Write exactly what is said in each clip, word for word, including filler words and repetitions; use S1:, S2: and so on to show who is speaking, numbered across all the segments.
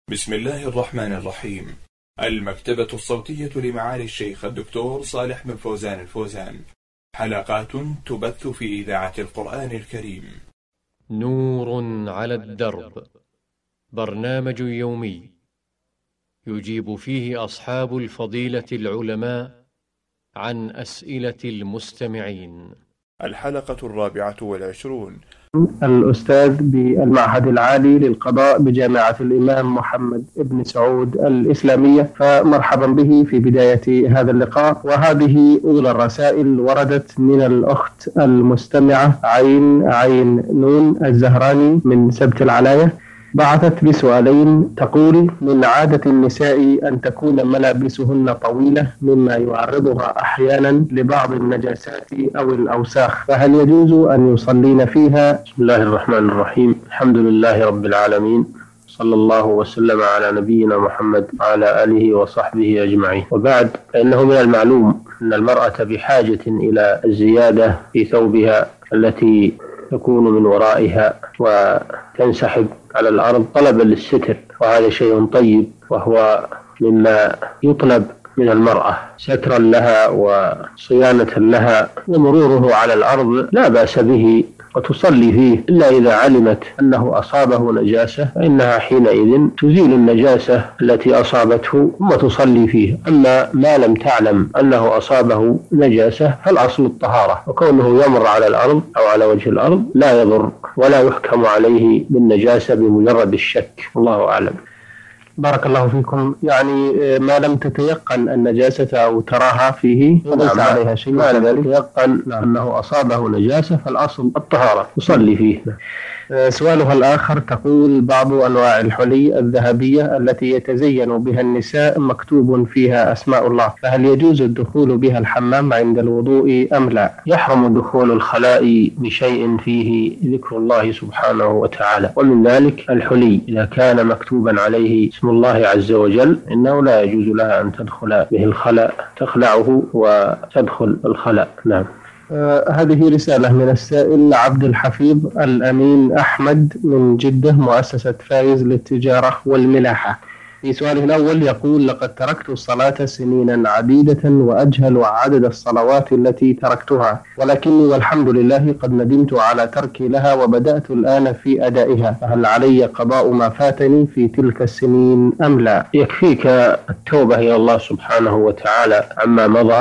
S1: بسم الله الرحمن الرحيم. المكتبة الصوتية لمعالي الشيخ الدكتور صالح بن فوزان الفوزان، حلقات تبث في إذاعة القرآن الكريم.
S2: نور على الدرب، برنامج يومي يجيب فيه أصحاب الفضيلة العلماء عن أسئلة المستمعين.
S1: الحلقة الرابعة والعشرون.
S3: الأستاذ بالمعهد العالي للقضاء بجامعة الإمام محمد بن سعود الإسلامية، فمرحبا به في بداية هذا اللقاء. وهذه أولى الرسائل وردت من الأخت المستمعة عين عين نون الزهراني من سبت العلاية، بعثت بسؤالين. تقول: من عادة النساء أن تكون ملابسهن طويلة مما يعرضها أحيانا لبعض النجاسات أو الأوساخ، فهل يجوز أن يصلين فيها؟ بسم الله الرحمن الرحيم. الحمد لله رب العالمين، صلى الله وسلم على نبينا محمد وعلى آله وصحبه أجمعين. وبعد، فإنه من المعلوم أن المرأة بحاجة إلى الزيادة في ثوبها التي تكون من ورائها وتنسحب على الأرض طلبا للستر، وهذا شيء طيب، وهو مما يطلب من المرأة سترا لها وصيانة لها، ومروره على الأرض لا بأس به، وتصلي فيه، إلا إذا علمت أنه أصابه نجاسة فإنها حينئذ تزيل النجاسة التي أصابته ثم تصلي فيه. أما ما لم تعلم أنه أصابه نجاسة فالأصل الطهارة، وكونه يمر على الأرض أو على وجه الأرض لا يضر، ولا يحكم عليه بالنجاسة بمجرد الشك. الله أعلم. بارك الله فيكم. يعني ما لم تتيقن النجاسة أو تراها فيه فليس عليها شيء، ما لم تتيقن أنه أصابه نجاسة فالأصل الطهارة، يصلي فيه. سؤالها الآخر تقول: بعض أنواع الحلي الذهبية التي يتزين بها النساء مكتوب فيها أسماء الله، فهل يجوز الدخول بها الحمام عند الوضوء أم لا؟ يحرم دخول الخلاء بشيء فيه ذكر الله سبحانه وتعالى، ومن ذلك الحلي إذا كان مكتوبا عليه اسم الله عز وجل إنه لا يجوز لها أن تدخل به الخلاء، تخلعه وتدخل الخلاء. نعم. آه هذه رسالة من السائل عبد الحفيظ الأمين أحمد من جدة، مؤسسة فايز للتجارة والملاحة. في سؤاله الأول يقول: لقد تركت الصلاة سنينا عديدة وأجهل عدد الصلوات التي تركتها، ولكني والحمد لله قد ندمت على تركي لها وبدأت الآن في أدائها، فهل علي قضاء ما فاتني في تلك السنين أم لا؟ يكفيك التوبة إلى الله سبحانه وتعالى عما مضى،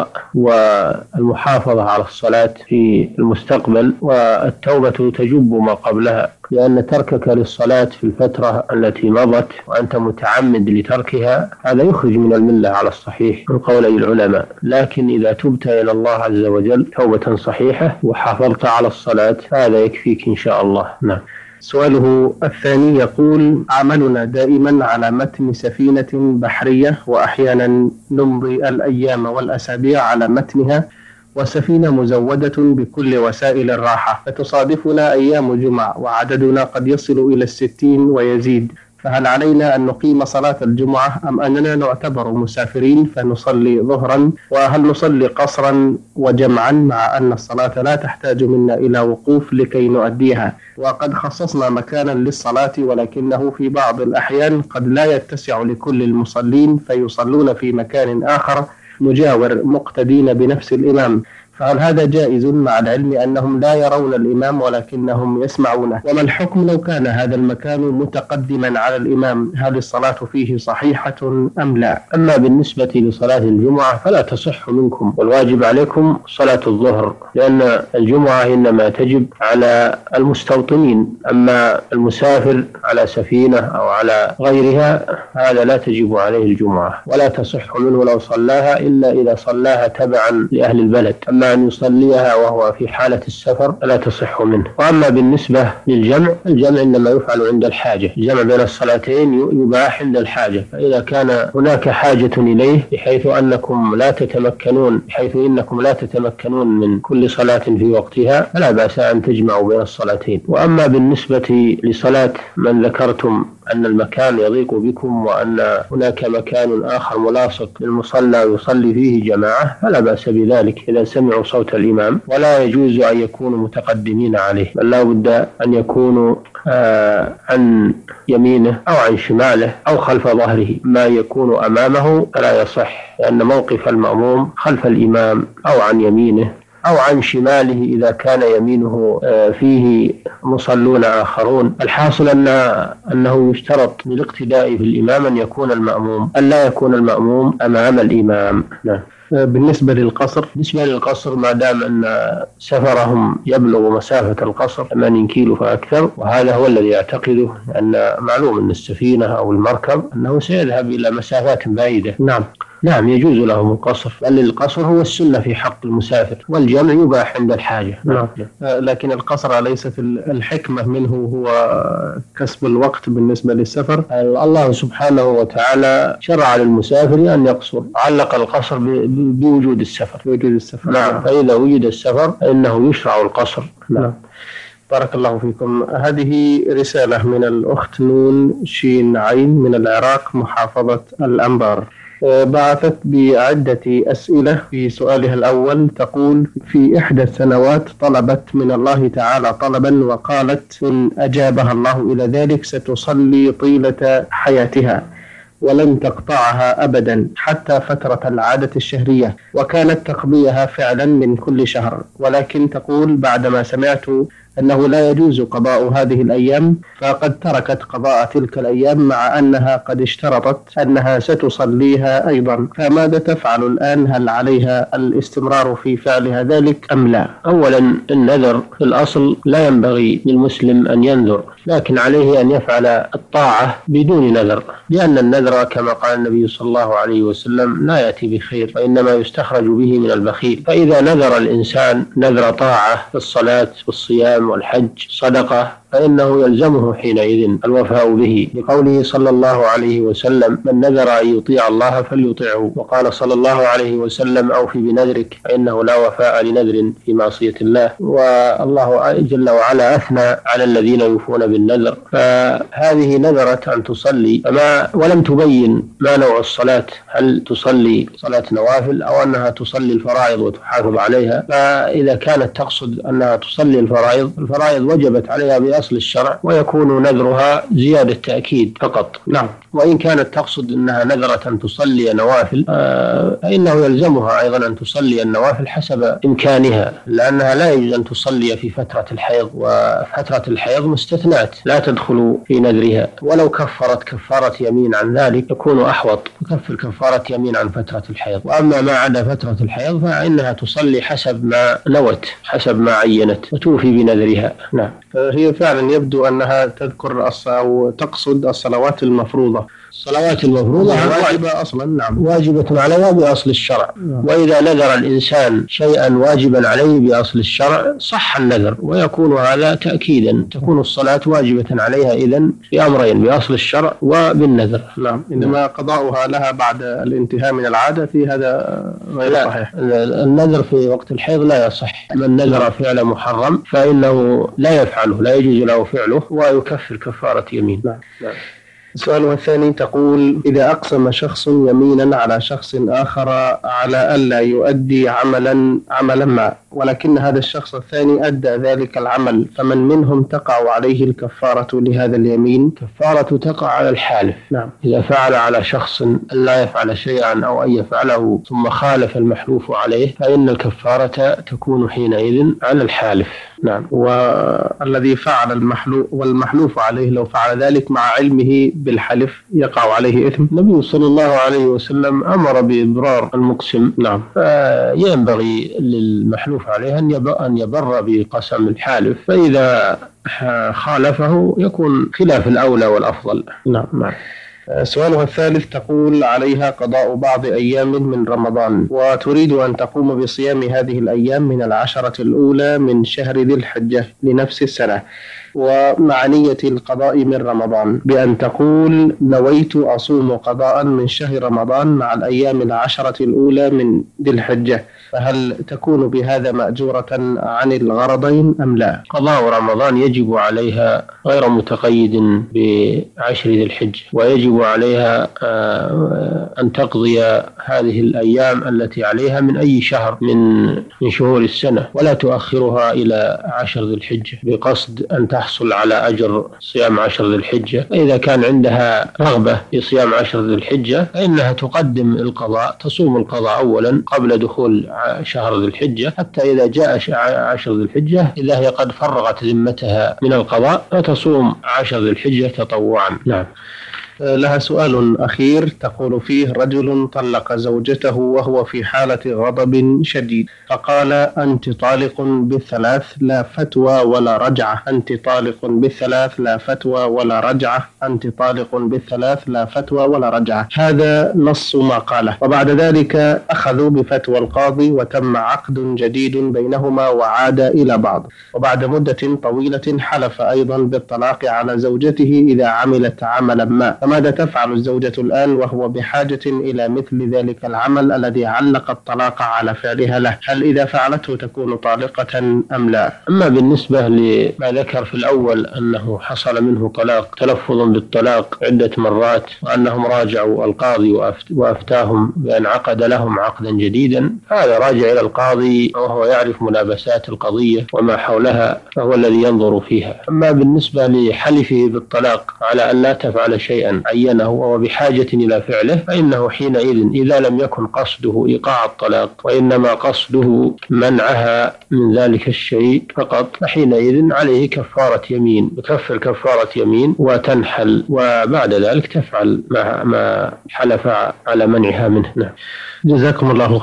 S3: والمحافظة على الصلاة في المستقبل، والتوبة تجب ما قبلها، لأن تركك للصلاة في الفترة التي مضت وأنت متعمد لتركها هذا يخرج من الملة على الصحيح من قولي العلماء. لكن إذا تبت إلى الله عز وجل توبة صحيحة وحافظت على الصلاة هذا يكفيك إن شاء الله. نعم. سؤاله الثاني يقول: عملنا دائما على متن سفينة بحرية، وأحيانا نمضي الأيام والأسابيع على متنها، والسفينة مزودة بكل وسائل الراحة، فتصادفنا أيام جمعة وعددنا قد يصل إلى الستين ويزيد، فهل علينا أن نقيم صلاة الجمعة أم أننا نعتبر مسافرين فنصلي ظهرا؟ وهل نصلي قصرا وجمعا مع أن الصلاة لا تحتاج منا إلى وقوف لكي نؤديها؟ وقد خصصنا مكانا للصلاة، ولكنه في بعض الأحيان قد لا يتسع لكل المصلين فيصلون في مكان آخر مجاور مقتدين بنفس الإمام، فهل هذا جائز مع العلم أنهم لا يرون الإمام ولكنهم يسمعونه؟ وما الحكم لو كان هذا المكان متقدما على الإمام؟ هل الصلاة فيه صحيحة أم لا؟ أما بالنسبة لصلاة الجمعة فلا تصح منكم، والواجب عليكم صلاة الظهر، لأن الجمعة إنما تجب على المستوطنين، أما المسافر على سفينة أو على غيرها هذا لا تجب عليه الجمعة، ولا تصح منه لو صلاها إلا إذا صلاها تبعا لأهل البلد. أما أن يصليها وهو في حالة السفر لا تصح منه. وأما بالنسبة للجمع، الجمع إنما يفعل عند الحاجة، الجمع بين الصلاتين يباح عند الحاجة، فإذا كان هناك حاجة إليه بحيث أنكم لا تتمكنون بحيث إنكم لا تتمكنون من كل صلاة في وقتها فلا بأس أن تجمعوا بين الصلاتين. وأما بالنسبة لصلاة من ذكرتم أن المكان يضيق بكم وأن هناك مكان آخر ملاصق للمصلى يصلي فيه جماعة فلا بأس بذلك إذا سمعوا يسمعوا صوت الإمام، ولا يجوز أن يكونوا متقدمين عليه، بل لا بد أن يكونوا آه عن يمينه أو عن شماله أو خلف ظهره. ما يكون أمامه لا يصح، لأن موقف المأموم خلف الإمام أو عن يمينه أو عن شماله إذا كان يمينه فيه مصلون آخرون. الحاصل أن أنه يشترط للاقتداء بالإمام أن يكون المأموم أن لا يكون المأموم أمام الإمام. نعم. بالنسبة للقصر بالنسبة للقصر ما دام أن سفرهم يبلغ مسافة القصر ثمانين كيلو فأكثر، وهذا هو الذي يعتقده، أن معلوم أن السفينة أو المركب أنه سيذهب إلى مسافات بعيدة. نعم نعم يجوز لهم القصر، بل القصر هو السنة في حق المسافر، والجمع يباح عند الحاجة. نعم. لكن القصر ليست الحكمة منه هو كسب الوقت بالنسبة للسفر. الله سبحانه وتعالى شرع للمسافر أن يقصر، علق القصر بوجود السفر. بوجود السفر. نعم. فإذا وجد السفر فإنه يشرع القصر. نعم. بارك الله فيكم. هذه رسالة من الأخت نون شين عين من العراق، محافظة الأنبار. بعثت بعدة أسئلة. في سؤالها الأول تقول: في إحدى السنوات طلبت من الله تعالى طلبا، وقالت إن أجابها الله إلى ذلك ستصلي طيلة حياتها ولن تقطعها أبدا حتى فترة العادة الشهرية، وكانت تقضيها فعلا من كل شهر، ولكن تقول بعدما سمعت أنه لا يجوز قضاء هذه الأيام فقد تركت قضاء تلك الأيام، مع أنها قد اشترطت أنها ستصليها أيضا، فماذا تفعل الآن؟ هل عليها الاستمرار في فعلها ذلك أم لا؟ أولا، النذر في الأصل لا ينبغي للمسلم أن ينذر، لكن عليه أن يفعل الطاعة بدون نذر، لأن النذر كما قال النبي صلى الله عليه وسلم لا يأتي بخير، وإنما يستخرج به من البخيل. فإذا نذر الإنسان نذر طاعة في الصلاة والصيام والحج صدقة فإنه يلزمه حينئذ الوفاء به، لقوله صلى الله عليه وسلم: من نذر أن يطيع الله فليطيعه. وقال صلى الله عليه وسلم: أوفي بنذرك فإنه لا وفاء لنذر في معصية الله. والله جل وعلا أثنى على الذين يوفون بالنذر، فهذه نذرت أن تصلي فما ولم تبين ما نوع الصلاة، هل تصلي صلاة نوافل أو أنها تصلي الفرائض وتحافظ عليها. فإذا كانت تقصد أنها تصلي الفرائض، الفرائض وجبت عليها بأصل الشرع، ويكون نذرها زيادة تأكيد فقط. نعم. وإن كانت تقصد أنها نذرت أن تصلي نوافل فإنه يلزمها أيضا أن تصلي النوافل حسب إمكانها، لأنها لا يجوز أن تصلي في فترة الحيض، وفترة الحيض مستثنات لا تدخل في نذرها. ولو كفرت كفارة يمين عن ذلك يكون أحوط، تكفر كفارة يمين عن فترة الحيض. وأما ما عدا فترة الحيض فإنها تصلي حسب ما نوت، حسب ما عينت، وتوفي بنذرها. نعم. هي فعلا يبدو أنها تذكر أو تقصد الصلوات المفروضة. الصلوات المفروضة واجبة أصلا. نعم. واجبة عليها بأصل الشرع. نعم. وإذا نذر الإنسان شيئا واجبا عليه بأصل الشرع صح النذر، ويكون هذا تأكيدا، تكون الصلاة واجبة عليها إذن بأمرين: بأصل الشرع وبالنذر. نعم. إنما قضاؤها لها بعد الانتهاء من العادة في هذا غير لا. صحيح. النذر في وقت الحيض لا يصح. من نذر فعل محرم فإنه لا يفعله، لا يجوز له فعله، ويكفر كفارة يمين. نعم. نعم. السؤال الثاني تقول: إذا أقسم شخص يمينا على شخص آخر على ألا يؤدي عملا عملا ما، ولكن هذا الشخص الثاني أدى ذلك العمل، فمن منهم تقع عليه الكفارة لهذا اليمين؟ كفارة تقع على الحالف. نعم. إذا فعل على شخص لا يفعل شيئا أو أن يفعله ثم خالف المحلوف عليه فإن الكفارة تكون حينئذ على الحالف. نعم. والذي فعل المحلوف والمحلوف عليه لو فعل ذلك مع علمه بالحلف يقع عليه إثم. النبي صلى الله عليه وسلم أمر بإبرار المقسم. نعم. فينبغي للمحلوف عليه أن يبر بقسم الحالف، فإذا خالفه يكون خلاف الأولى والأفضل. نعم. نعم. سؤالها الثالث تقول: عليها قضاء بعض أيام من رمضان، وتريد أن تقوم بصيام هذه الأيام من العشرة الأولى من شهر ذي الحجة لنفس السنة، ومع نية القضاء من رمضان بأن تقول نويت أصوم قضاء من شهر رمضان مع الأيام العشرة الأولى من ذي الحجة، فهل تكون بهذا مأجورة عن الغرضين أم لا؟
S4: قضاء رمضان يجب عليها غير متقيد بعشر ذي الحجة، ويجب عليها أن تقضي هذه الأيام التي عليها من أي شهر من من شهور السنة، ولا تؤخرها إلى عشر ذي الحجة بقصد أن تحصل على أجر صيام عشر ذي الحجة. فإذا كان عندها رغبة في صيام عشر ذي الحجة فإنها تقدم القضاء، تصوم القضاء أولا قبل دخول شهر ذي الحجة، حتى إذا جاء عشر ذي الحجة إذا هي قد فرغت ذمتها من القضاء فتصوم عشر ذي الحجة تطوعا.
S3: نعم. لها سؤال أخير تقول فيه: رجل طلق زوجته وهو في حالة غضب شديد، فقال: أنت طالق بالثلاث لا فتوى ولا رجعة، أنت طالق بالثلاث لا فتوى ولا رجعة، أنت طالق بالثلاث لا فتوى ولا رجعة. هذا نص ما قاله. وبعد ذلك أخذوا بفتوى القاضي وتم عقد جديد بينهما وعاد إلى بعض، وبعد مدة طويلة حلف أيضا بالطلاق على زوجته إذا عملت عملا ما. فماذا تفعل الزوجة الآن وهو بحاجة إلى مثل ذلك العمل الذي علق الطلاق على فعلها له؟ هل إذا فعلته تكون طالقة أم لا؟
S4: أما بالنسبة لما ذكر في الأول أنه حصل منه طلاق تلفظ بالطلاق عدة مرات وأنهم راجعوا القاضي وأفتاهم بأن عقد لهم عقدا جديدا، هذا راجع إلى القاضي وهو يعرف ملابسات القضية وما حولها، فهو الذي ينظر فيها. أما بالنسبة لحلفه بالطلاق على أن لا تفعل شيئا عينه وهو بحاجة إلى فعله، فإنه حينئذ إذا لم يكن قصده إيقاع الطلاق وإنما قصده منعها من ذلك الشيء فقط، فحينئذ عليه كفارة يمين، يكفر كفارة يمين وتنحل، وبعد ذلك تفعل ما حلف على منعها منه.
S3: جزاكم الله